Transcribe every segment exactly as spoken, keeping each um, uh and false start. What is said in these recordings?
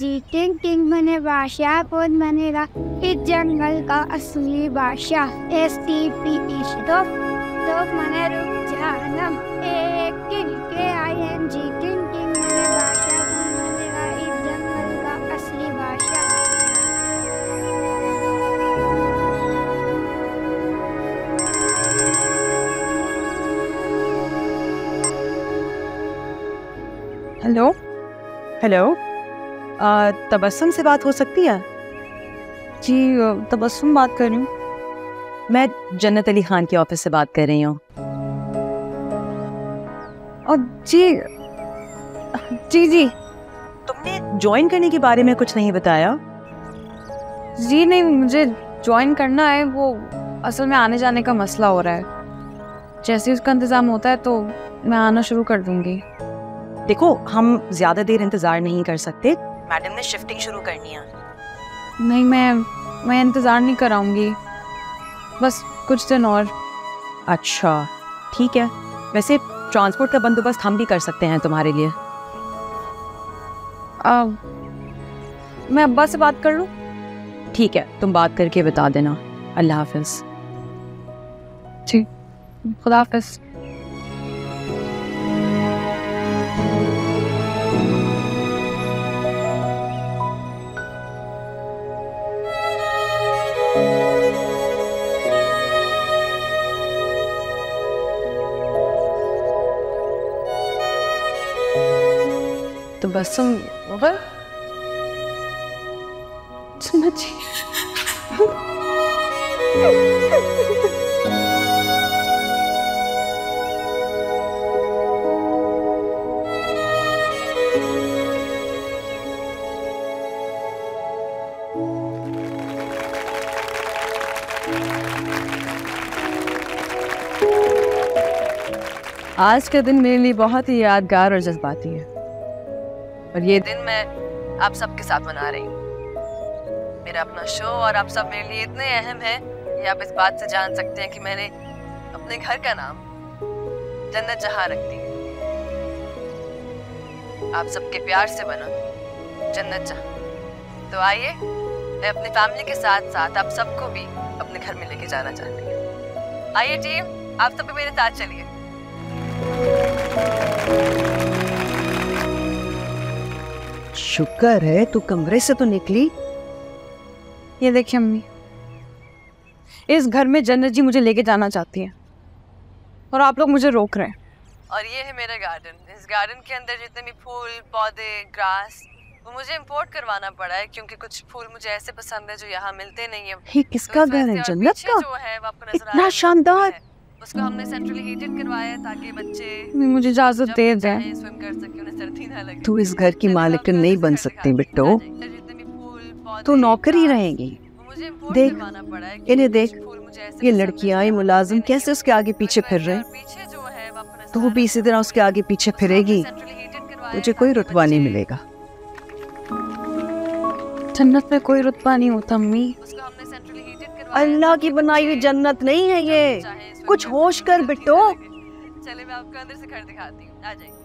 जी टिंग टिंग बने बादशाह पौध बनेगा इस जंगल का असली बादशाह। एस टी पी ई तो तो मने रुक जानम एक टिंग के आई एन जी टिंग टिंग बने बादशाह पौध बनेगा इस जंगल का असली बादशाह। हेलो हेलो तबस्सुम से बात हो सकती है? जी तबस्सुम बात कर रही हूँ। मैं जन्नत अली खान के ऑफिस से बात कर रही हूँ। और जी जी जी तुमने ज्वाइन करने के बारे में कुछ नहीं बताया? जी नहीं, मुझे ज्वाइन करना है, वो असल में आने जाने का मसला हो रहा है। जैसे उसका इंतज़ाम होता है तो मैं आना शुरू कर दूँगी। देखो, हम ज़्यादा देर इंतज़ार नहीं कर सकते, मैडम ने शिफ्टिंग शुरू करनी है। नहीं, मैं मैं इंतज़ार नहीं कराऊंगी, बस कुछ दिन और। अच्छा ठीक है, वैसे ट्रांसपोर्ट का बंदोबस्त हम भी कर सकते हैं तुम्हारे लिए। आ, मैं अब्बा से बात कर लूँ? ठीक है, तुम बात करके बता देना। अल्लाह हाफिज़। ठीक, खुदा हाफिज़। तो बस तुम ओवर समझी। आज का दिन मेरे लिए बहुत ही यादगार और जज्बाती है, और ये दिन मैं आप सबके साथ मना रही हूँ। मेरा अपना शो और आप सब मेरे लिए इतने अहम है कि आप इस बात से जान सकते हैं कि मैंने अपने घर का नाम जन्नत जहां रख दी। आप सबके प्यार से बना जन्नत जहां। तो आइए, मैं अपनी फैमिली के साथ साथ आप सबको भी अपने घर में लेके जाना चाहती हूँ। आइए टीम, आप सब भी मेरे साथ चलिए। शुक्र है तू कमरे से तो निकली। ये देखिए अम्मी, इस घर में जन्नत जी मुझे लेके जाना चाहती हैं और आप लोग मुझे रोक रहे हैं। और ये है मेरा गार्डन। इस गार्डन के अंदर जितने भी फूल पौधे ग्रास, वो मुझे इंपोर्ट करवाना पड़ा है क्योंकि कुछ फूल मुझे ऐसे पसंद है जो यहाँ मिलते नहीं है। ये किसका घर है? जन्नत का? जो है वो आपको नजर आ रहा इतना है, शानदार। उसको हमने सेंट्रली हीटेड करवाया है ताकि बच्चे मुझे इजाजत दे दें, स्विम कर सके, उन्हें सर्दी ना लगे। तू इस घर की मालिकन नहीं बन सकती बिट्टो, तू नौकर ही रहेगी। देख इन्हें देख, ये लड़कियां ये मुलाजिम कैसे उसके आगे पीछे फिर रहे हैं, तो वो भी इसी तरह उसके आगे पीछे फिरेगी, तुझे कोई रुतबा नहीं मिलेगा। जन्नत में कोई रुतबा नहीं होता अम्मी। अल्लाह की बनाई हुई जन्नत नहीं है ये, कुछ होश कर बिट्टो। चले मैं आपको अंदर से घर दिखाती हूँ, आ जाइए।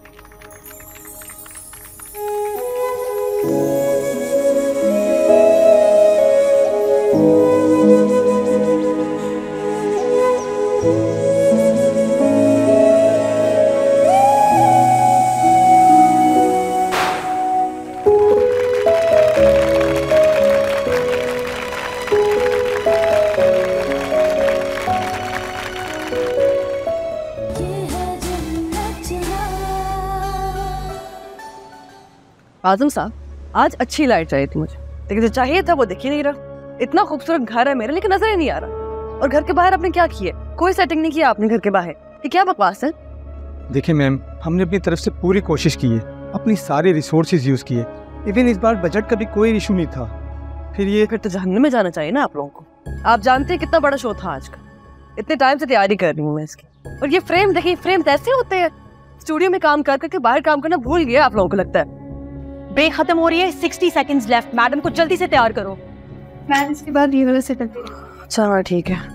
आजम साहब, आज अच्छी लाइट चाहिए थी मुझे, लेकिन जो चाहिए था वो दिख ही नहीं रहा। इतना खूबसूरत घर है मेरा, लेकिन नजर ही नहीं आ रहा। और घर के बाहर आपने क्या किया? कोई सेटिंग नहीं किया आपने घर के बाहर। ये क्या बकवास है? देखिए मैम, हमने अपनी तरफ से पूरी कोशिश की है, अपनी सारी रिसोर्सेज यूज किए, इवन इस बार बजट का भी कोई इशू नहीं था। फिर ये फिर तो जहन्नम में जाना चाहिए ना आप लोगों को। आप जानते हैं कितना बड़ा शो था आज का, इतने टाइम से तैयारी कर रही हूँ मैं इसकी। और ये फ्रेम देखिए, फ्रेम ऐसे होते हैं। स्टूडियो में काम कर करके बाहर काम करना भूल गया आप लोगों को लगता है। ब्रेक खत्म हो रही है, सिक्सटी सेकंड्स लेफ्ट। मैडम को जल्दी से तैयार करो। मैं इसके बाद ये वाला सेट करती हूँ। चलो ठीक है,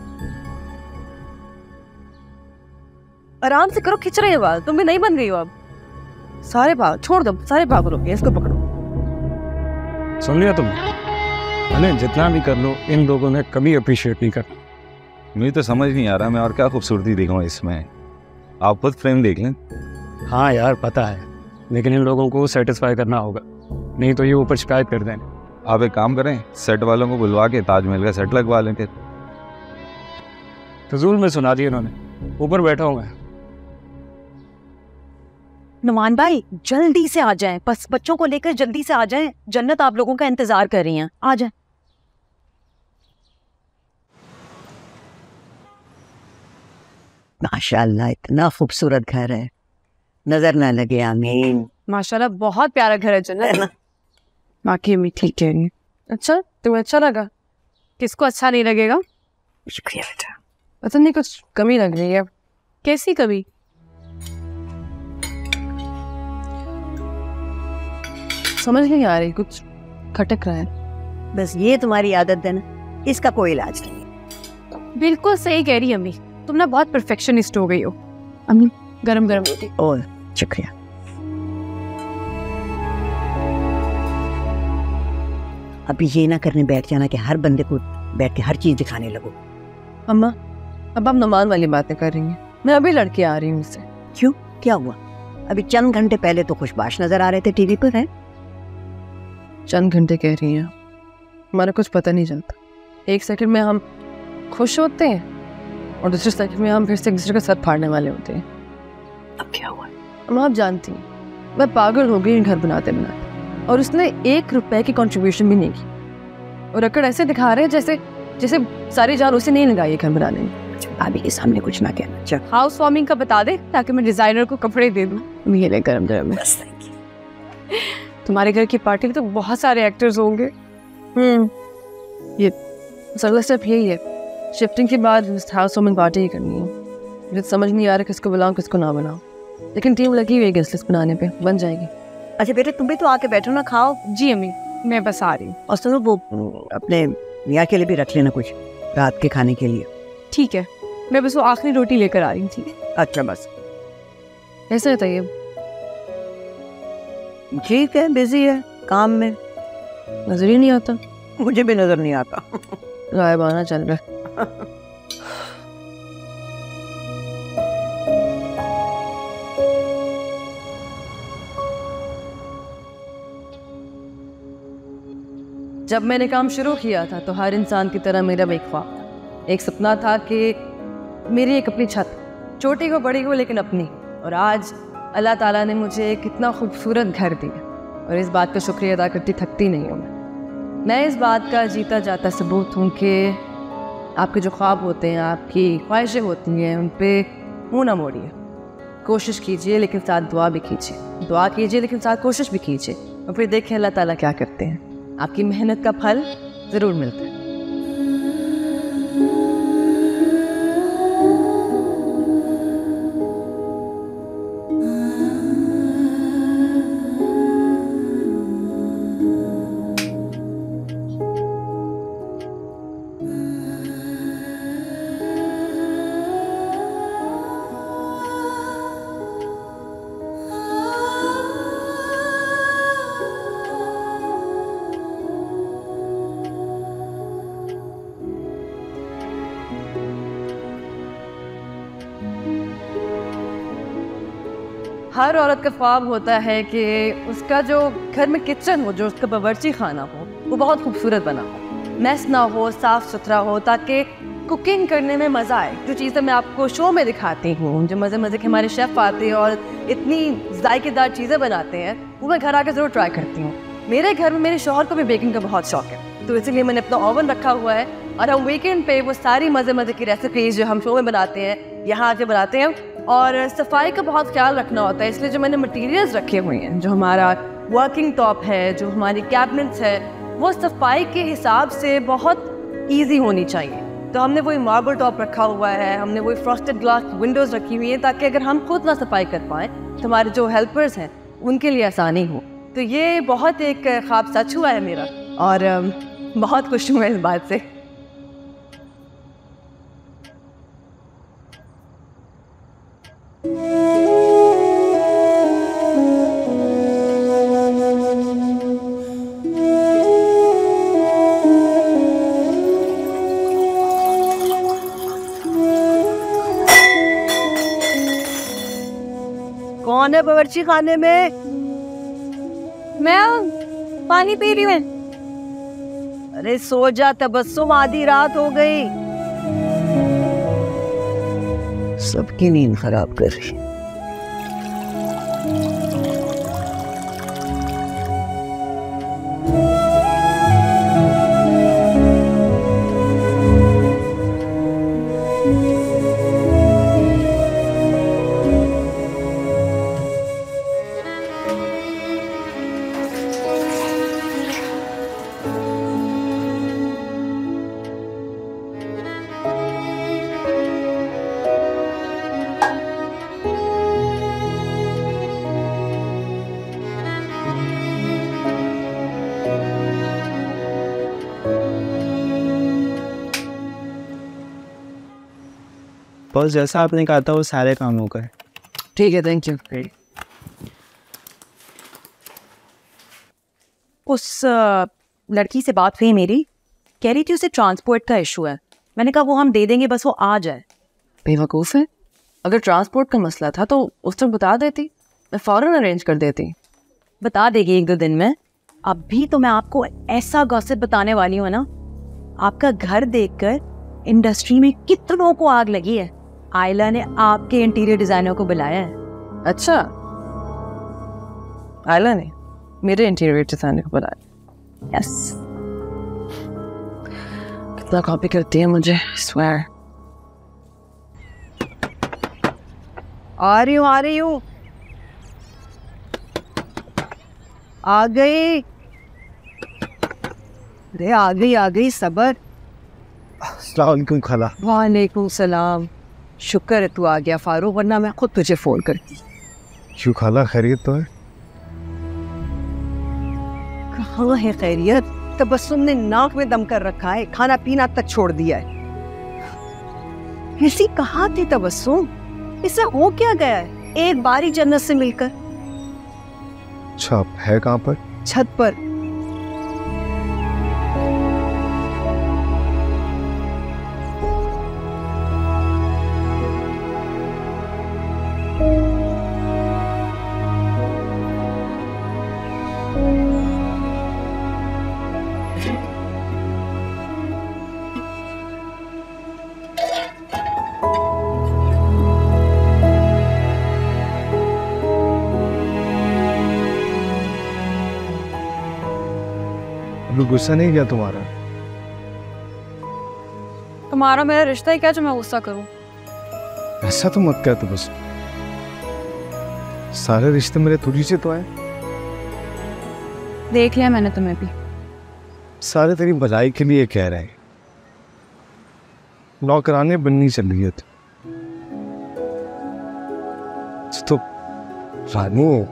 आराम से करो, खिंच रहे हैं बाल। तुम भी नहीं बन गई हो अब। सारे भाग छोड़ दो, सारे भाग रुके, इसको पकड़ो। सुन लिया तुमने? मैंने जितना भी कर लो इन लोगों ने कभी अप्रिशिएट नहीं कर। मुझे तो समझ नहीं आ रहा मैं और क्या खूबसूरती दिखाऊं इसमें। आप खुद फ्रेम देख लें। हाँ यार पता है, लेकिन इन लोगों को सेटिस्फाई करना होगा, नहीं तो ये ऊपर शिकायत कर दें। आप एक काम करें, सेट वालों को बुलवा के ताजमहल का सेट लगवा लें। फिर फजूल में सुना दिया इन्होंने, ऊपर बैठा हूँ मैं। नुमान भाई जल्दी से आ जाएं, बस बच्चों को लेकर जल्दी से आ जाएं, जन्नत आप लोगों का इंतजार कर रही हैं, आ जाएं। माशाल्लाह इतना खूबसूरत घर है, नजर ना लगे। आमीन। माशाल्लाह बहुत प्यारा घर है जन्नत। बाकी अम्मी ठीक कह रही है। अच्छा तुम्हें अच्छा लगा? किसको अच्छा नहीं लगेगा? शुक्रिया बेटा। पता नहीं कुछ कमी लग रही है। कैसी कमी? समझ नहीं आ रही, कुछ खटक रहा है। बस ये तुम्हारी आदत है ना, इसका कोई इलाज नहीं है। बिल्कुल सही कह रही है अम्मी, तुम ना बहुत परफेक्शनिस्ट हो गई हो। अम्मी गरम गरम रोटी। और शुक्रिया। अभी ये ना करने बैठ जाना कि हर बंदे को बैठ के हर चीज दिखाने लगो। अम्मा अब आप नुमान वाली बातें कर रही हैं, मैं अभी लड़के आ रही हूँ उससे। क्यों, क्या हुआ? अभी चंद घंटे पहले तो खुशबाश नजर आ रहे थे टीवी पर। है चंद घंटे कह रही हैं, हमारा कुछ पता नहीं चलता। एक सेकंड में हम खुश होते हैं और दूसरे सेकंड में हम फिर से एक दूसरे का सर फाड़ने वाले होते हैं। अब क्या हुआ? अम्मा आप जानती हैं मैं पागल हो गई घर बनाते बनाते, और उसने एक रुपए की कंट्रीब्यूशन भी नहीं की, और अकड़ ऐसे दिखा रहे हैं जैसे जैसे सारी जान उसे नहीं लगाई घर बनाने में। भाभी के सामने कुछ ना कहना। चल हाउस वार्मिंग का बता दे ताकि मैं डिजाइनर को कपड़े दे दूँ। ये ले गरम गरम। बस थैंक यू। तुम्हारे घर की पार्टी में तो बहुत सारे एक्टर्स होंगे। हम्म ये अगला स्टेप यही है, शिफ्टिंग के बाद हाउस वार्मिंग पार्टी ही करनी है। मुझे समझ नहीं आ रहा किसको बुलाऊं किसको ना बनाऊं, लेकिन टीम लगी हुई है गेस्ट लिस्ट बनाने पे, बन जाएगी। अच्छा बेटे तुम भी तो आके बैठो ना, खाओ। जी अम्मी मैं बस आ रही हूँ। और सुनो वो अपने मियाँ के लिए भी रख लेना कुछ रात के खाने के लिए। ठीक है, मैं बस वो आखिरी रोटी लेकर आ रही थी। अच्छा बस ऐसे बताइए। ठीक है, बिजी है काम में, नजर ही नहीं आता। मुझे भी नजर नहीं आता। गायबाना चल रहा है। जब मैंने काम शुरू किया था तो हर इंसान की तरह मेरा भी एक ख्वाब था, एक सपना था कि मेरी एक अपनी छत, छोटी हो बड़ी हो लेकिन अपनी। और आज अल्लाह ताला ने मुझे एक इतना खूबसूरत घर दिया, और इस बात का शुक्रिया अदा करती थकती नहीं हूँ मैं। मैं इस बात का जीता जाता सबूत हूँ कि आपके जो ख्वाब होते हैं, आपकी ख्वाहिशें होती हैं, उन पर मुँह ना मोड़िए। कोशिश कीजिए लेकिन साथ दुआ भी कीजिए, दुआ कीजिए लेकिन साथ कोशिश भी कीजिए, और फिर देखें अल्लाह ताला क्या करते हैं। आपकी मेहनत का फल ज़रूर मिलता है। हर औरत का ख्वाब होता है कि उसका जो घर में किचन हो, जो उसका बावर्ची खाना हो, वो बहुत खूबसूरत बना हो, मैस ना हो, साफ़ सुथरा हो, ताकि कुकिंग करने में मज़ा आए। जो चीज़ें मैं आपको शो में दिखाती हूँ, जो मज़े मज़े के हमारे शेफ़ आते हैं और इतनी जायकेदार चीज़ें बनाते हैं, वो मैं घर आके ज़रूर ट्राई करती हूँ। मेरे घर में मेरे शौहर को भी बेकिंग का बहुत शौक है, तो इसीलिए मैंने अपना ओवन रखा हुआ है, और हम वीकेंड पे वो सारी मज़े मज़े की रेसिपीज़ जो हम शो में बनाते हैं यहाँ आके बनाते हैं। और सफाई का बहुत ख्याल रखना होता है, इसलिए जो मैंने मटेरियल्स रखे हुए हैं, जो हमारा वर्किंग टॉप है, जो हमारी कैबिनेट्स है, वो सफाई के हिसाब से बहुत ईजी होनी चाहिए। तो हमने वही मार्बल टॉप रखा हुआ है, हमने वही फ्रॉस्टेड ग्लास विंडोज़ रखी हुई हैं, ताकि अगर हम खुद ना सफाई कर पाएँ तो हमारे जो हेल्पर्स हैं उनके लिए आसानी हो। तो ये बहुत एक ख्वाब सच हुआ है मेरा, और बहुत खुश हूँ मैं इस बात से। कौन है बावर्ची खाने में? मैं पानी पी रही हूँ। अरे सो जा तबस्सुम, आधी रात हो गई। सबकी नींद खराब कर रही। बस जैसा आपने कहा था वो सारे काम हो गए। ठीक है, थैंक यू। उस अ, लड़की से बात हुई मेरी, कह रही थी उसे ट्रांसपोर्ट का इशू है। मैंने कहा वो हम दे देंगे, बस वो आ जाए। बेवकूफ़ है, अगर ट्रांसपोर्ट का मसला था तो उस तक बता देती, मैं फ़ौरन अरेंज कर देती। बता देगी एक दो दिन में। अभी तो मैं आपको ऐसा गॉसिप बताने वाली हूँ ना, आपका घर देखकर इंडस्ट्री में कितनों को आग लगी है। आयला ने आपके इंटीरियर डिजाइनर को बुलाया है। अच्छा, आयला ने मेरे इंटीरियर डिजाइनर को बुलाया? यस। कितना कॉपी करती है मुझे, स्वेयर। आ रही हूँ आ रही हूँ आ गई। अरे आ गई आ गई, सबर। अस्सलाम वालेकुम खाला। वालेकुम सलाम। शुक्र है तू आ गया फारूक, वरना मैं खुद तुझे फोन करती। क्यों खाला, खैरियत तो है? कहाँ है खैरियत? तबस्सुम ने नाक में दम कर रखा है, खाना पीना तक छोड़ दिया है। ऐसी कहाँ थी तबस्सुम? इसे हो क्या गया है एक बार ही जन्नत से मिलकर? अच्छा, है कहाँ पर? छत पर। अभी गुस्सा नहीं किया तुम्हारा? तुम्हारा मेरा रिश्ता ही क्या जो मैं गुस्सा करूं? ऐसा तो मत कह, तो बस सारे रिश्ते मेरे तुझी से तो हैं। देख लिया मैंने तुम्हें भी। सारे तेरी भलाई के लिए कह रहे हैं। नौकराने बननी चल रही है तो रानी है।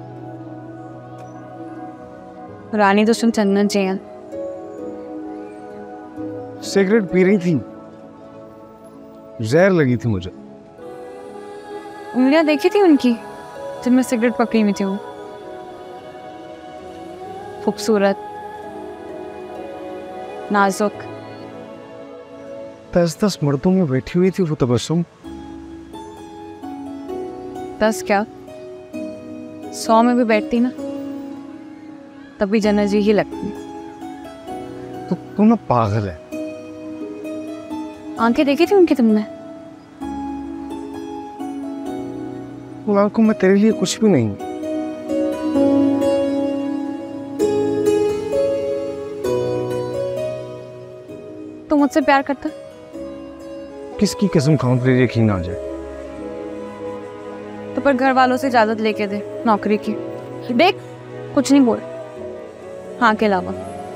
रानी तो सुन चंदन चाहिए। सिगरेट पी रही थी, जहर लगी थी मुझे। उंगलियां देखी थी उनकी जब मैं सिगरेट पकड़ी हुई थी। वो खूबसूरत, नाजुक। दस दस मर्दों में बैठी हुई थी वो तबस्सुम। दस क्या, सौ में भी बैठती ना तभी जन्नत जी ही लगती। तो तू ना पागल है। आंखें देखी थी उनकी तुमने? उन आंखों में तेरे लिए कुछ भी नहीं। तू मुझसे प्यार करता? किसकी कसम खाऊं तेरे यकीन आ जाए? तो पर घर वालों से इजाजत लेके दे नौकरी की। देख कुछ नहीं बोल, हाँ के अलावा।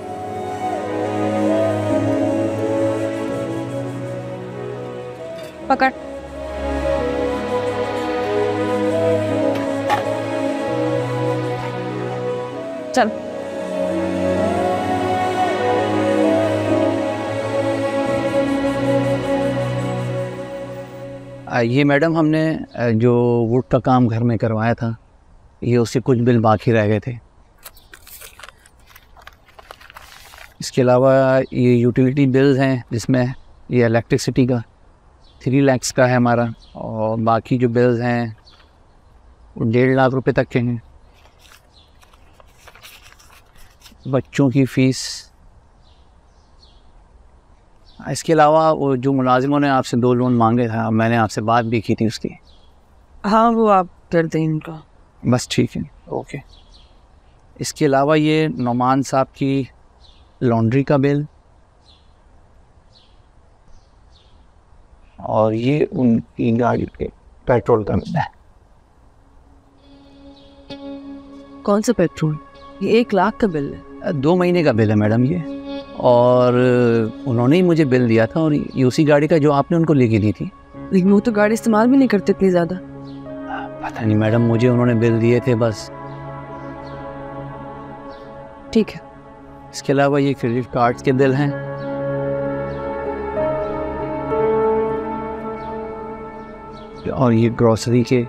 पकड़। चल। ये मैडम, हमने जो वुड का काम घर में करवाया था, ये उससे कुछ बिल बाकी रह गए थे। इसके अलावा ये यूटिलिटी बिल्स हैं, जिसमें ये इलेक्ट्रिसिटी का थ्री लैक्स का है हमारा, और बाकी जो बिल्स हैं वो डेढ़ लाख रुपए तक के हैं। बच्चों की फीस, इसके अलावा वो जो मुलाजिमों ने आपसे दो लोन मांगे था, मैंने आपसे बात भी की थी उसकी। हाँ वो आप कर दें इनका। बस ठीक है, ओके। इसके अलावा ये नौमान साहब की लॉन्ड्री का बिल, और ये उनकी गाड़ी के पेट्रोल का बिल है। कौन सा पेट्रोल? ये एक लाख का बिल है। दो महीने का बिल है मैडम ये, और उन्होंने ही मुझे बिल दिया था, और ये उसी गाड़ी का जो आपने उनको लेके दी थी। लेकिन वो तो गाड़ी इस्तेमाल भी नहीं करते इतनी ज़्यादा। पता नहीं मैडम, मुझे उन्होंने बिल दिए थे बस। ठीक है। इसके अलावा ये क्रेडिट कार्ड के बिल हैं, और ये ग्रोसरी के।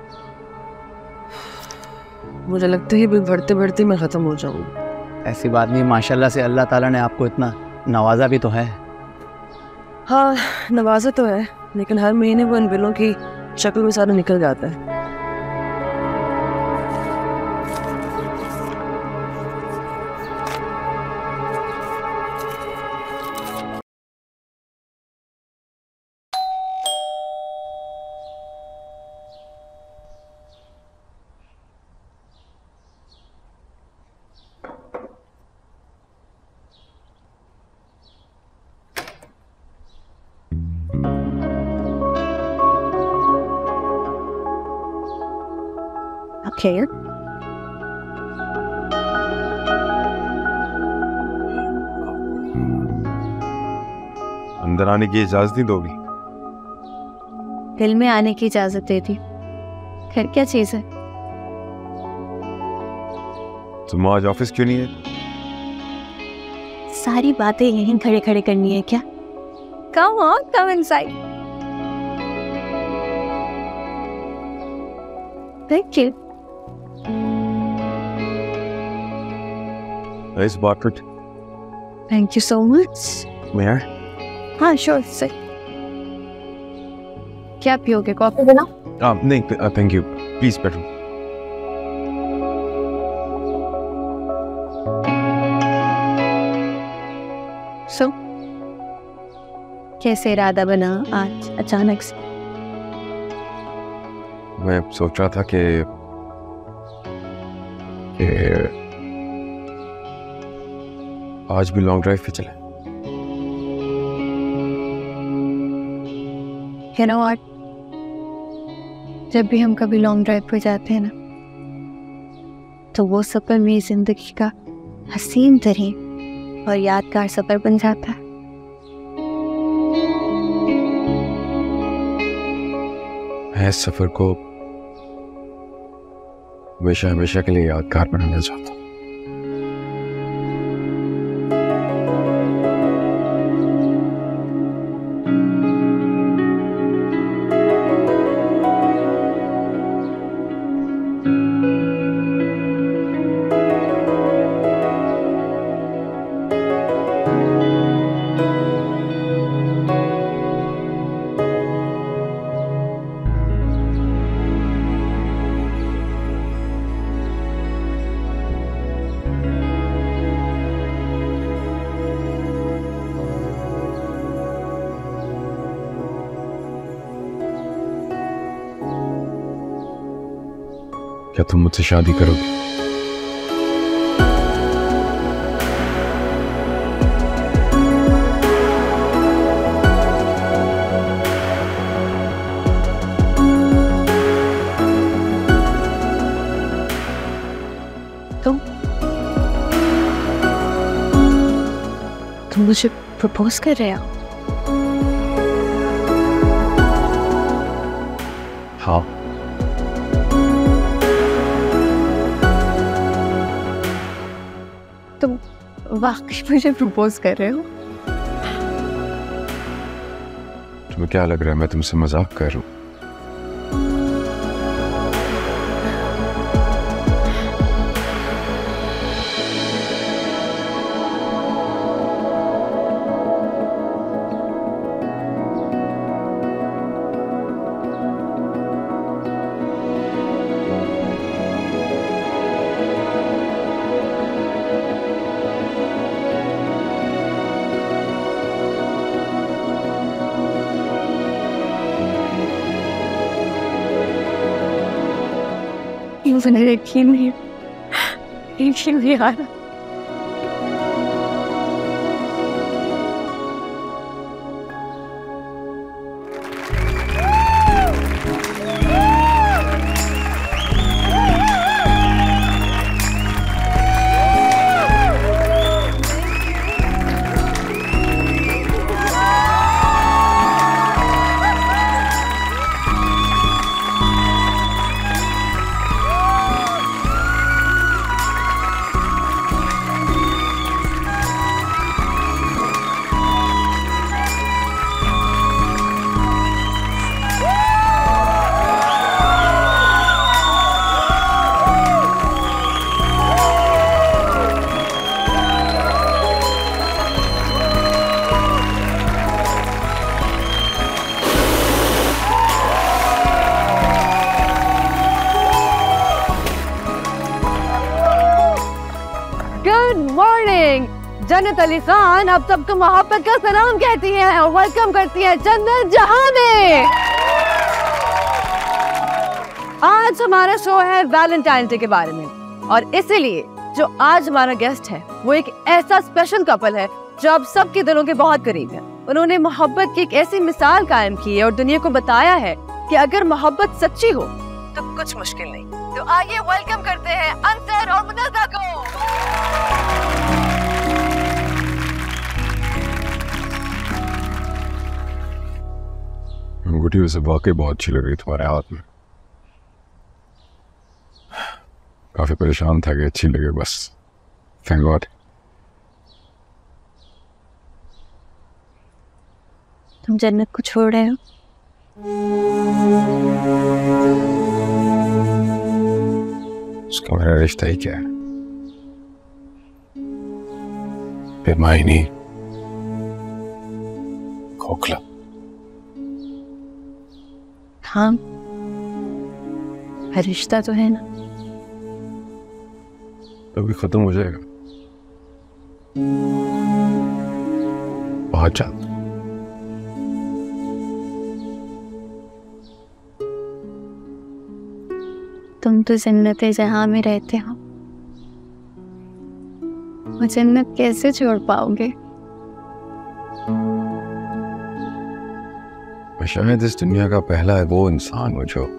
मुझे लगता है ये बिल भरते भरते मैं ख़त्म हो जाऊंगी। ऐसी बात नहीं, माशाल्लाह से अल्लाह ताला ने आपको इतना नवाजा भी तो है। हाँ नवाजा तो है, लेकिन हर महीने वो इन बिलों की शक्ल में सारा निकल जाता है। Okay. अंदर आने की इजाजत नहीं दोगी? दिल में आने की इजाजत दे दी। फिर क्या चीज है? तुम आज ऑफिस क्यों नहीं है? सारी बातें यहीं खड़े खड़े करनी है क्या? Come on, come inside. Thank you. Nice bucket. Thank you so much. Where? हाँ sure, sir. क्या पियोगे? कॉफी बनाओ? Ah, नहीं, uh, thank you. Please, बैठो। So, कैसे इरादा बना आज अचानक से? मैं सोच रहा था कि कि आज भी लॉन्ग ड्राइव पे चले। You know what? जब भी हम कभी लॉन्ग ड्राइव पे जाते हैं ना, तो वो सफर मेरी जिंदगी का हसीन तरीन और यादगार सफर बन जाता है। मैं इस सफर को हमेशा हमेशा के लिए यादगार बनाना चाहता हूँ। क्या तुम मुझसे शादी करोगे? तुम तुम मुझे प्रपोज कर रहे हो? हाँ। तुम वाकई मुझे प्रपोज कर रहे हो? तुम्हें क्या लग रहा है मैं तुमसे मजाक कर रहा हूँ? मुझे यकीन नहीं यकीन नहीं आ रहा। जन्नत अली खान अब सबको मोहब्बत का सलाम कहती हैं और वेलकम करती हैं जन्नत जहां में। आज हमारा शो है वैलेंटाइन डे के बारे में और इसीलिए जो आज हमारा गेस्ट है वो एक ऐसा स्पेशल कपल है जो अब सबके दिलों के बहुत करीब है। उन्होंने मोहब्बत की एक ऐसी मिसाल कायम की है और दुनिया को बताया है कि अगर मोहब्बत सच्ची हो तो कुछ मुश्किल नहीं। तो आइए वेलकम करते हैं अंसर और मुनज़्ज़ा को। अंगूठी वैसे वाकई बहुत अच्छी लग रही तुम्हारे हाथ में। काफी परेशान था कि अच्छी लगे बस। Thank God. तुम जन्नत को छोड़ रहे हो? उसका मेरा रिश्ता ही क्या है? बेमायनी, खोखला। हाँ, रिश्ता तो है ना। अभी खत्म हो जाएगा बहुत जल्द। तुम तो जन्नत जहां में रहते हो, वो जन्नत कैसे छोड़ पाओगे? मैं शायद इस दुनिया का पहला है वो इंसान हो जो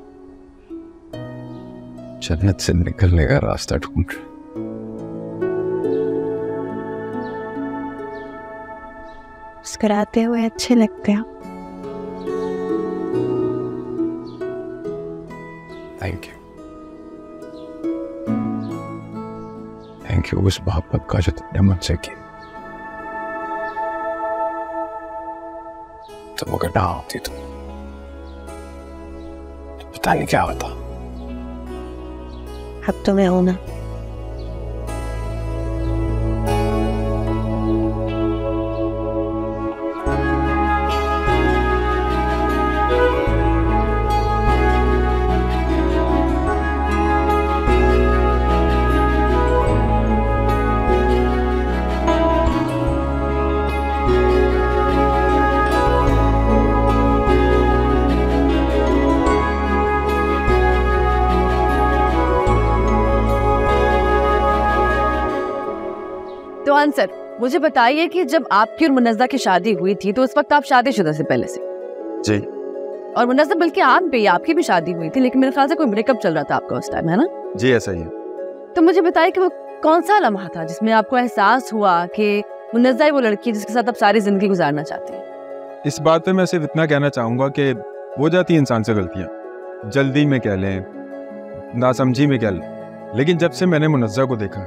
जन्नत से निकलने का रास्ता ढूंढ रहा। मुस्कुराते हुए अच्छे लगते हो। थैंक यू थैंक यू उस मोहब्बत का जो तुमने मुझसे की। तुम अगर ना होती तो, तो पता नहीं क्या होता। अब तो मैं हूं ना। तो आंसर मुझे बताइए कि जब आपकी और मुनज़्ज़ा की शादी हुई थी तो उस वक्त आप शादीशुदा से पहले से? जी। और मुनज़्ज़ा बल्कि आप भी, आपकी भी शादी हुई थी लेकिन मेरे ख्याल से कोई ब्रेकअप चल रहा था आपका उस टाइम, है ना? जी ऐसा ही है। तो मुझे बताइए कि वो कौन सा लम्हा था जिसमें आपको एहसास हुआ कि मुनज़्ज़ा ही वो लड़की जिसके साथ आप सारी जिंदगी गुजारना चाहते हैं? इस बात पे मैं सिर्फ इतना कहना चाहूंगा कि हो जाती है इंसान से गलतियां, जल्दी में कह लें, नासमझी में कह लें, लेकिन जब से मैंने मुनज़्ज़ा को देखा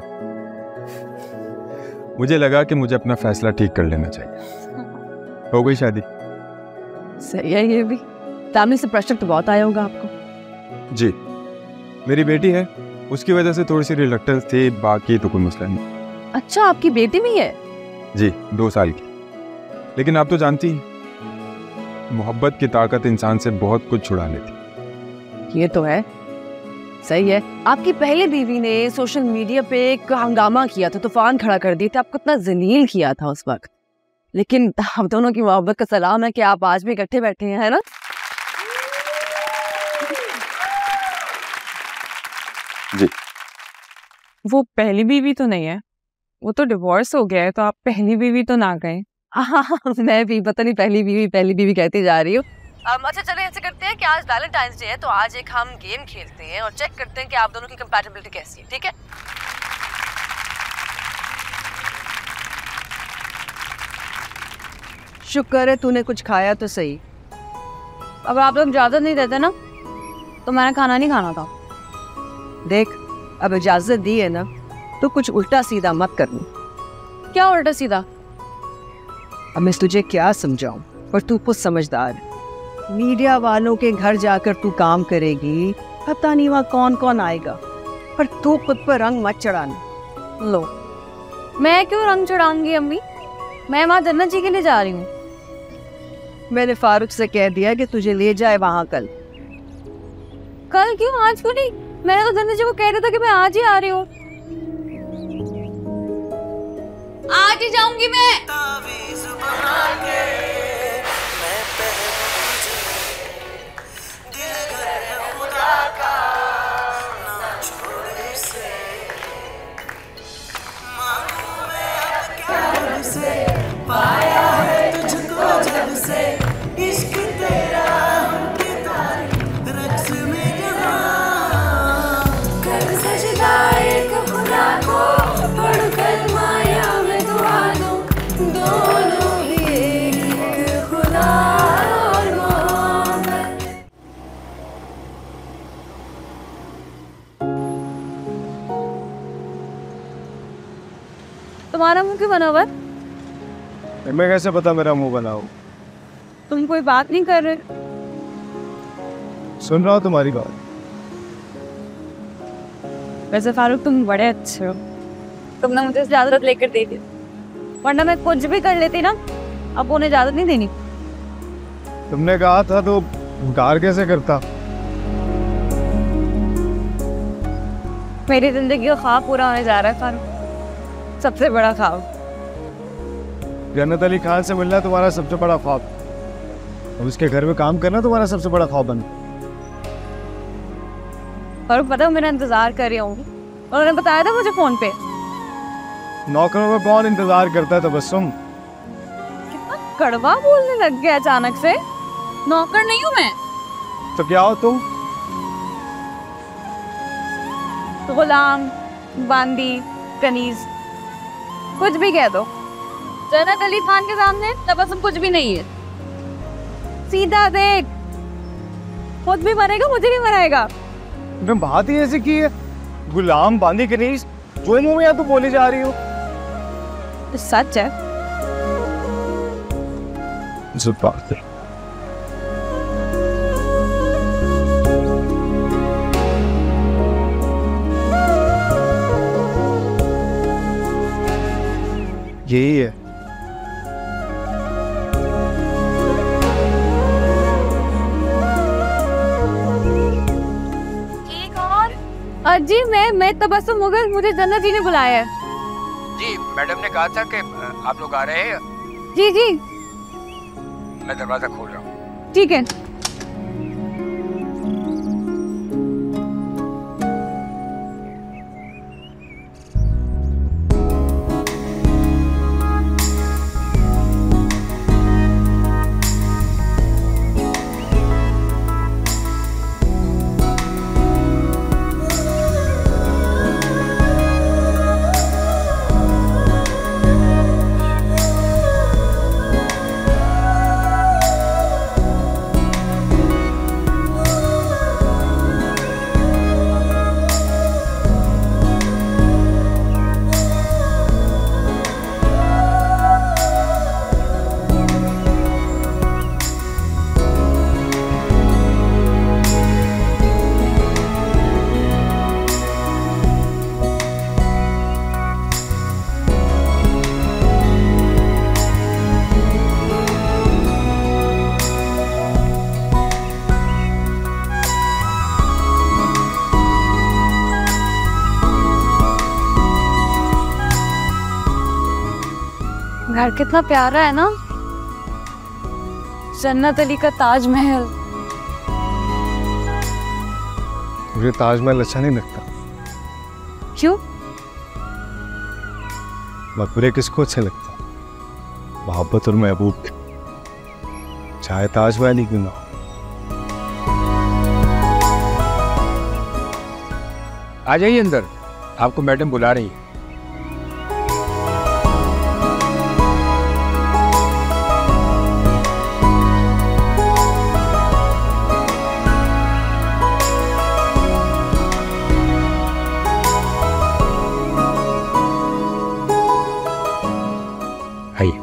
मुझे लगा कि मुझे अपना फैसला ठीक कर लेना चाहिए। हो गई शादी। सही है। ये भी फैमिली से प्रेशर तो बहुत आया होगा आपको। जी, मेरी बेटी है, उसकी वजह से थोड़ी सी रिलक्टेंस थी, बाकी तो कोई मसला नहीं। अच्छा, आपकी बेटी भी है? जी, दो साल की। लेकिन आप तो जानती हैं मोहब्बत की ताकत इंसान से बहुत कुछ छुड़ा लेती। ये तो है, सही है। आपकी पहले बीवी ने सोशल मीडिया पे एक हंगामा किया था, तूफान खड़ा कर दिए थे, आपको इतना जलील किया था उस वक्त, लेकिन हम दोनों की मोहब्बत का सलाम है कि आप आज भी इकट्ठे बैठे हैं, है ना? जी। वो पहली बीवी तो नहीं है, वो तो डिवोर्स हो गया है, तो आप पहली बीवी तो ना कहें। मैं भी पता नहीं पहली बीवी पहली बीवी कहती जा रही हूँ। um, अच्छा चले ऐसे करते हैं कि आज वैलेंटाइंस डे है, तो आज एक हम गेम खेलते हैं और चेक करते हैं कि आप दोनों की कंपैटिबिलिटी कैसी है, ठीक है? शुक्र है तूने कुछ खाया तो सही। अब आप लोग इजाजत नहीं देते ना, तो मैंने खाना नहीं खाना था। देख, अब इजाजत दी है ना, तो कुछ उल्टा सीधा मत करनी। क्या उल्टा सीधा? अब मैं तुझे क्या समझाऊं, पर तू खुद समझदार है। मीडिया वालों के घर जाकर तू काम करेगी, पता नहीं वहाँ कौन कौन आएगा, पर तू खुद पर रंग मत चढ़ाना। लो, मैं क्यों रंग चढ़ाऊंगी अम्मी? मैं वहाँ जन्नत जी के लिए जा रही हूँ। मैंने फारूक से कह दिया कि तुझे ले जाए वहाँ कल। कल क्यों, आज क्यों नहीं? मैंने तो जन्नत जी को कह दिया था कि मैं आज ही आ रही हूँ। आज ही जाऊंगी मैं। पाया है तुझको जब से इश्क तेरा रक्स में जहाँ कर सजदा एक खुदा को पढ़कर माया में दुआ दो, दोनों ही एक खुदा और मोहब्बत। तुम्हारा मुंह क्यों बना हुआ है? मैं कैसे पता मेरा मुंह बना हो? तुम कोई बात नहीं कर रहे? सुन रहा हूँ तुम्हारी बात। वैसे फारूक तुम बड़े अच्छे हो, तुमने मुझे इजाजत लेकर दे दी, वरना मैं कुछ भी कर लेती ना। अब उन्हें इजाजत नहीं देनी। तुमने कहा था तो इनकार कैसे करता? मेरी जिंदगी का ख्वाब पूरा होने जा रहा है फारूक, सबसे बड़ा ख्वाब। जन्नत अली खान से मिलना तुम्हारा सबसे बड़ा ख्वाब, और उसके घर में काम करना तुम्हारा सबसे बड़ा ख्वाब बना। फारूक पता है मेरा इंतजार कर रही होंगी, और उन्होंने बताया था मुझे फोन पे। नौकरों में कौन इंतजार करता है तबस्सुम? कितना कड़वा बोलने लग गया अचानक से। नौकर नहीं हूँ मैं। तो क्या हो तुम? गुलाम, बांदी, कनीज, कुछ भी कह दो। जन्नत अली खान के सामने तबस्सुम कुछ भी नहीं है। सीधा देख, खुद भी मरेगा, मुझे भी मराएगा। तुमने बात ही ऐसी की है, गुलाम, बांदी, कनीज, जो मुंह में यहाँ तो बोली जा रही हो। सच है। बात है। यही है। जी मैं मैं तबस्सुम मुगल, मुझे जन्नत जी ने बुलाया है। जी मैडम ने कहा था कि आप लोग आ रहे हैं। जी जी मैं दरवाजा खोल रहा हूँ। ठीक है। घर कितना प्यारा है ना, जन्नत अली का ताजमहल। मुझे ताजमहल अच्छा नहीं लगता, क्यों? मकबरे किसको अच्छे लगता है? मोहब्बत और महबूब, चाहे ताज वाली क्यों ना हो। आ जाइए अंदर, आपको मैडम बुला रही है। आइए।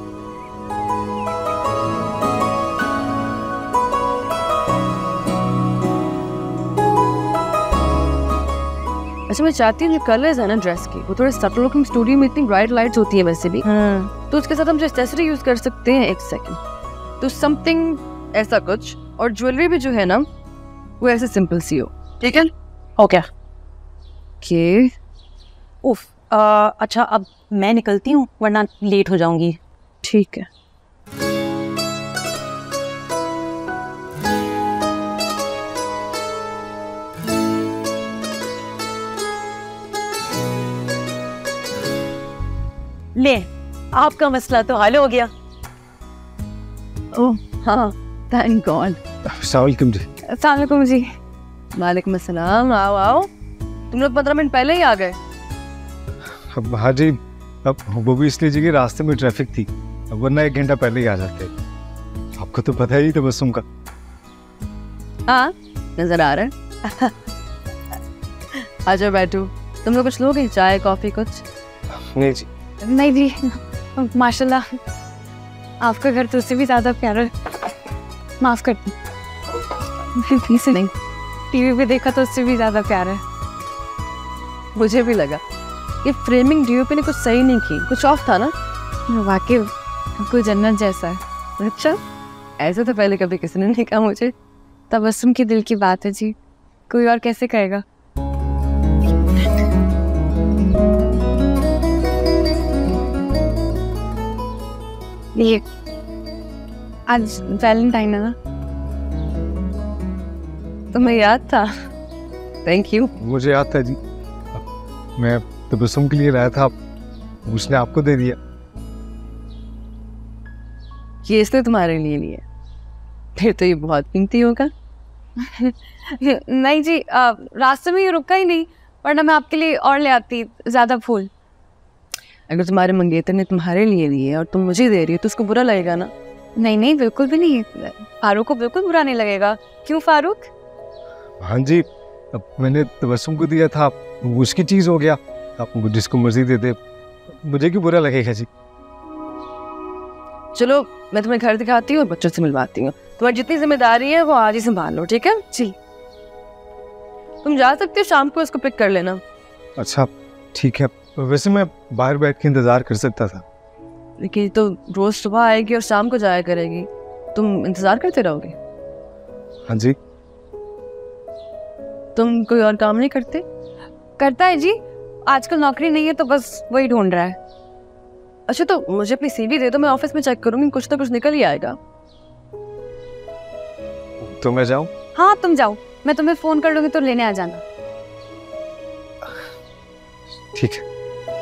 अच्छा, मैं चाहती हूँ जो कलर्स है ना ड्रेस की, वो थोड़े सटल लुकिंग, स्टूडियो में इतनी ब्राइट लाइट्स होती है वैसे भी, तो उसके साथ हम जो एक्सेसरी यूज कर सकते हैं, एक सेकंड, तो समथिंग ऐसा कुछ, और ज्वेलरी भी जो है ना वो ऐसे सिंपल सी हो, ठीक है? हो क्या? के उफ, आ, अच्छा अब मैं निकलती हूँ वरना लेट हो जाऊंगी। ठीक है। ले, आपका मसला तो हल हो गया। ओह हाँ, थैंक गॉड। अस्सलाम वालेकुम जी। अस्सलाम वालेकुम जी। वालेकुम अस्सलाम। आओ आओ, तुम लोग पंद्रह मिनट पहले ही आ गए। अब हाँ जी, अब वो भी इसलिए जी कि रास्ते में ट्रैफिक थी, अब वरना एक घंटा पहले ही आ जाते। आपको तो पता ही तबस्सुम का। हाँ, नजर आ रहा है। आ जाओ बैठो। तुम लोग कुछ लोगे, चाय कॉफी कुछ? नहीं जी। नहीं जी, माशाल्लाह आपका घर तो उससे भी ज्यादा प्यारा है। माफ करती, नहीं, टीवी पे देखा तो उससे भी ज्यादा प्यारा है। मुझे भी लगा ये फ्रेमिंग डीओपी ने कुछ सही नहीं की, कुछ ऑफ था ना। वाकई कोई जन्नत जैसा है। अच्छा, ऐसे तो पहले कभी किसी ने नहीं कहा मुझे। तबस्सुम की दिल की बात है जी, कोई और कैसे कहेगा। ये आज वैलेंटाइन है ना, तुम्हें याद था? Thank you. मुझे याद था जी, मैं तबस्सुम के लिए लाया था, उसने आपको दे दिया। ये इसने तुम्हारे लिए लिया, फिर तो ये बहुत कीमती होगा। नहीं जी, आ, रास्ते में ये रुका ही नहीं, वरना मैं आपके लिए और ले आती ज्यादा फूल। अगर तुम्हारे मंगेतर ने तुम्हारे लिए लिए और तुम मुझे दे रही हो तो उसको बुरा लगेगा ना? नहीं नहीं, बिल्कुल भी नहीं, फारूक को बिल्कुल बुरा नहीं लगेगा। क्यों फारूक? हाँ जी, अब मैंने तबस्सुम को दिया था, वो उसकी चीज हो गया, आप जिसको मर्जी दे दे, मुझे क्यों बुरा लगेगा जी। चलो मैं तुम्हें घर दिखाती हूँ और बच्चों से मिलवाती हूँ। तुम्हारी जितनी जिम्मेदारी है वो आज ही संभाल लो, ठीक है? जी। तुम जा सकते हो, शाम को इसको पिक कर लेना। अच्छा ठीक है, वैसे मैं बाहर बैठ के इंतजार कर सकता था। लेकिन तो रोज सुबह आएगी और शाम को जाया करेगी, तुम इंतजार करते रहोगे? हाँ जी। तुम कोई और काम नहीं करते? करता है जी, आजकल नौकरी नहीं है तो बस वही ढूंढ रहा है। अच्छा तो मुझे अपनी सीवी दे दो, मैं ऑफिस में चेक करूंगी, कुछ तो कुछ निकल ही आएगा। तो मैं जाऊं? हाँ तुम जाओ, मैं तुम्हें फोन कर लूंगी तो लेने आ जाना। ठीक है।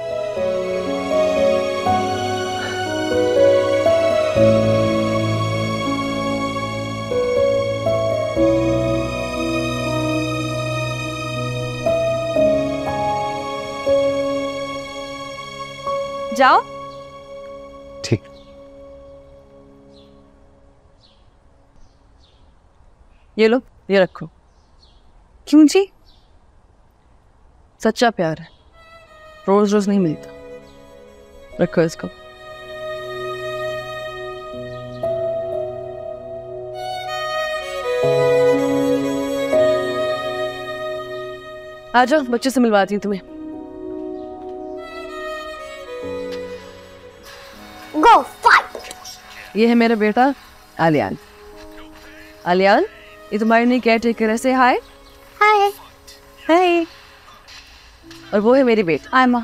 जाओ। ठीक। ये लो, ये रखो। क्यों जी? सच्चा प्यार है, रोज रोज नहीं मिलता। रखो इसको। आ जाओ, बच्चे से मिलवाती हूँ तुम्हें। Go fight! ये है मेरा बेटा आलियान। आलियान, ये तुम्हारी नई केयर टेकर है, से हाय। हाय। हाय। और वो है मेरी बेटी आयमा।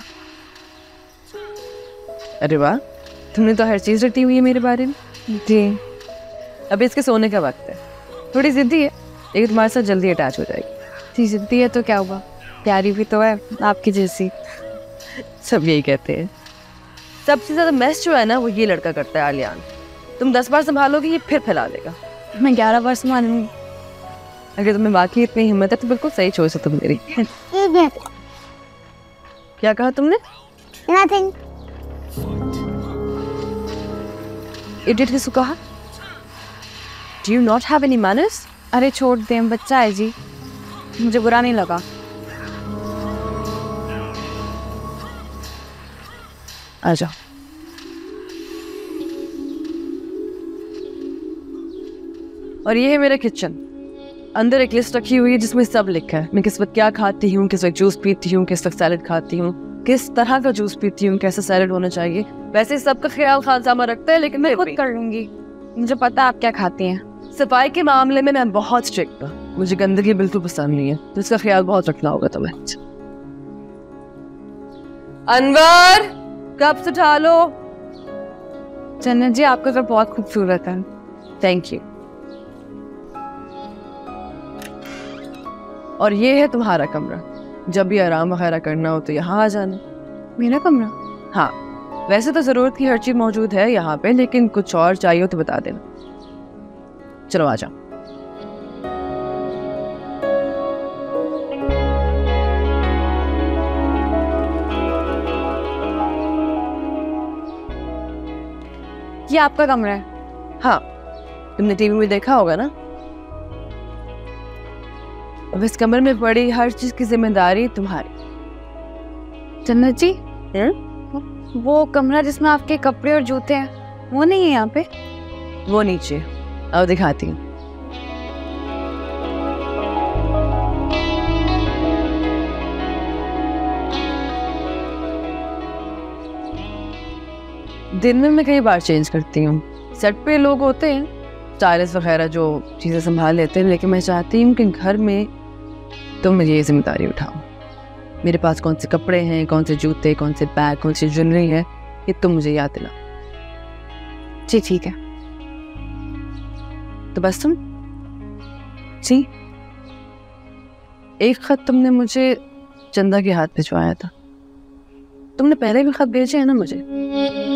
अरे वाह, तुमने तो हर चीज रटी हुई है मेरे बारे में। जी। अभी इसके सोने का वक्त है, थोड़ी जिद्दी है लेकिन तुम्हारे साथ जल्दी अटैच हो जाएगी। जी जिद्दी है तो क्या हुआ, प्यारी भी तो है आपकी जैसी। सब यही कहते हैं। सबसे ज्यादा मैस जो है ना वो ये लड़का करता है आलियान। तुम दस बार संभालोगे ये फिर फैला देगा। मैं ग्यारह बार संभालूंगी। अगर तुम्हें वाकई इतनी हिम्मत है तो बिल्कुल सही चॉइस है तुम मेरी। क्या कहा तुमने? Nothing. इडियट किसको कहा? Do you not have any manners? अरे छोड़ दें, बच्चा है जी, मुझे बुरा नहीं लगा। आ जाओ। और ये है मेरा किचन। अंदर एक लिस्ट रखी हुई है जिसमें सब लिखा है। मैं किस वक्त क्या खाती हूँ, किस वक्त जूस पीती हूँ, किस वक्त सैलेड खाती हूँ, किस तरह का जूस पीती हूँ, कैसा सैलेड होना चाहिए। वैसे सबका ख्याल खान सामा रखता है लेकिन मैं खुद कर लूंगी। मुझे पता है आप क्या खाती हैं। सफाई के मामले में मैं बहुत स्ट्रिक्ट हूँ। मुझे गंदगी बिल्कुल पसंद नहीं है, तो इसका ख्याल बहुत रखना होगा तुम्हें। अनवर कप उठा लो। जन्नत जी आपका घर बहुत खूबसूरत है। Thank you. और ये है तुम्हारा कमरा। जब भी आराम वगैरह करना हो तो यहाँ आ जाना। मेरा कमरा? हाँ, वैसे तो जरूरत की हर चीज मौजूद है यहाँ पे, लेकिन कुछ और चाहिए हो तो बता देना। चलो आ जाओ। ये आपका कमरा है? हाँ, तुमने टीवी में देखा होगा ना। अब इस कमरे में पड़ी हर चीज की जिम्मेदारी तुम्हारी। जन्नत जी, हुँ? वो कमरा जिसमें आपके कपड़े और जूते हैं वो नहीं है यहाँ पे? वो नीचे। अब दिखाती हूँ। दिन में मैं कई बार चेंज करती हूँ। सेट पे लोग होते हैं स्टाइलिस्ट वगैरह जो चीज़ें संभाल लेते हैं, लेकिन मैं चाहती हूँ कि घर में तुम मुझे ये जिम्मेदारी उठाओ। मेरे पास कौन से कपड़े हैं, कौन से जूते, कौन से बैग, कौन सी ज्वेलरी है, ये तुम मुझे याद दिलाओ। जी ठीक है। तो बस तुम जी। एक खत तुमने मुझे चंदा के हाथ भिजवाया था। तुमने पहले भी खत भेजे हैं ना मुझे?